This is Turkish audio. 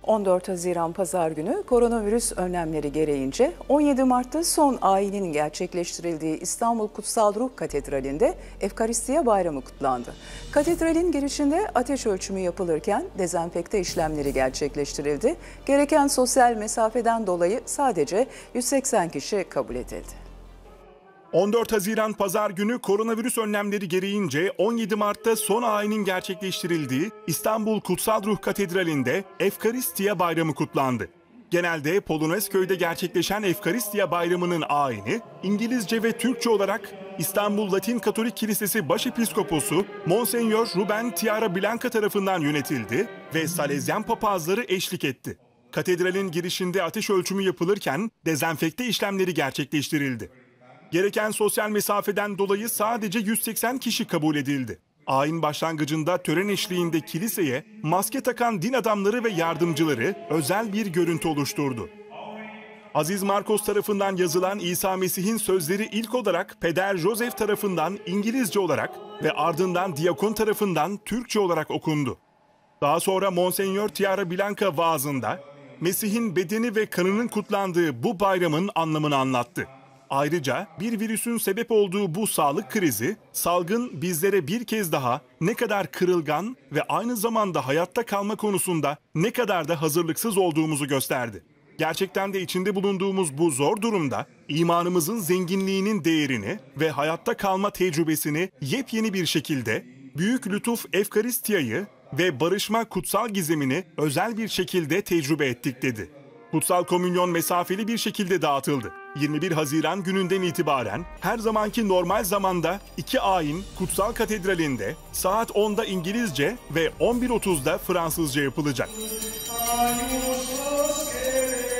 14 Haziran Pazar günü koronavirüs önlemleri gereğince 17 Mart'ta son ayinin gerçekleştirildiği İstanbul Kutsal Ruh Katedrali'nde Efkaristiya Bayramı kutlandı. Katedralin girişinde ateş ölçümü yapılırken dezenfekte işlemleri gerçekleştirildi. Gereken sosyal mesafeden dolayı sadece 180 kişi kabul edildi. 14 Haziran Pazar günü koronavirüs önlemleri gereğince 17 Mart'ta son ayinin gerçekleştirildiği İstanbul Kutsal Ruh Katedrali'nde Efkaristiya Bayramı kutlandı. Genelde Polonezköy'de gerçekleşen Efkaristiya Bayramı'nın ayini İngilizce ve Türkçe olarak İstanbul Latin Katolik Kilisesi Başepiskoposu Monsenyor Ruben Tiara Blanca tarafından yönetildi ve Salezyan papazları eşlik etti. Katedralin girişinde ateş ölçümü yapılırken dezenfekte işlemleri gerçekleştirildi. Gereken sosyal mesafeden dolayı sadece 180 kişi kabul edildi. Ayin başlangıcında tören eşliğinde kiliseye maske takan din adamları ve yardımcıları özel bir görüntü oluşturdu. Aziz Markos tarafından yazılan İsa Mesih'in sözleri ilk olarak Peder Joseph tarafından İngilizce olarak ve ardından diyakon tarafından Türkçe olarak okundu. Daha sonra Monsenyor Tiara Blanca vaazında Mesih'in bedeni ve kanının kutlandığı bu bayramın anlamını anlattı. Ayrıca bir virüsün sebep olduğu bu sağlık krizi, salgın bizlere bir kez daha ne kadar kırılgan ve aynı zamanda hayatta kalma konusunda ne kadar da hazırlıksız olduğumuzu gösterdi. Gerçekten de içinde bulunduğumuz bu zor durumda imanımızın zenginliğinin değerini ve hayatta kalma tecrübesini yepyeni bir şekilde büyük lütuf Efkaristiya'yı ve barışma kutsal gizemini özel bir şekilde tecrübe ettik dedi. Kutsal komünyon mesafeli bir şekilde dağıtıldı. 21 Haziran gününden itibaren her zamanki normal zamanda 2 ayin Kutsal Katedrali'nde saat 10'da İngilizce ve 11.30'da Fransızca yapılacak.